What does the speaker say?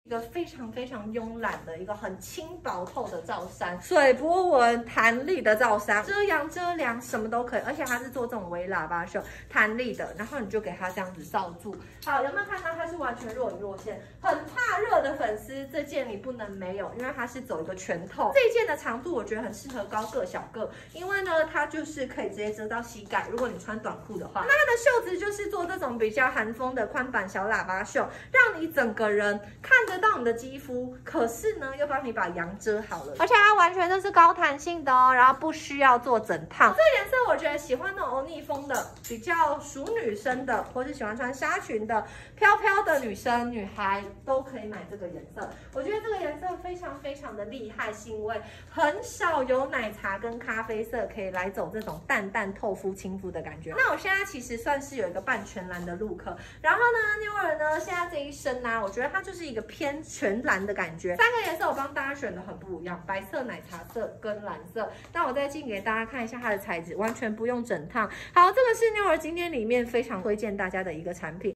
一个非常慵懒的一个很轻薄透的罩衫，水波纹弹力的罩衫，遮阳遮凉什么都可以，而且它是做这种微喇叭袖，弹力的，然后你就给它这样子罩住。好，有没有看到它是完全若隐若现？很怕热的粉丝，这件你不能没有，因为它是走一个全透。这一件的长度我觉得很适合高个小个，因为呢它就是可以直接遮到膝盖，如果你穿短裤的话，那它的袖子就是做这种比较韩风的宽版小喇叭袖，让你整个人看得到你的肌肤，可是呢又帮你把阳遮好了，而且它完全都是高弹性的哦，然后不需要做整烫。这个颜色我觉得喜欢那种欧尼风的，比较属女生的，或是喜欢穿纱裙的飘飘的女生女孩都可以买这个颜色。我觉得这个颜色非常的厉害，是因为很少有奶茶跟咖啡色可以来走这种淡淡透肤亲肤的感觉。那我现在其实算是有一个半全蓝的 look， 然后呢妞儿呢现在这一身呢，我觉得它就是一个偏全蓝的感觉。三个颜色我帮大家选的很不一样，白色、奶茶色跟蓝色。那我再近给大家看一下它的材质，完全不用整烫。好，这个是妞儿今天里面非常推荐大家的一个产品。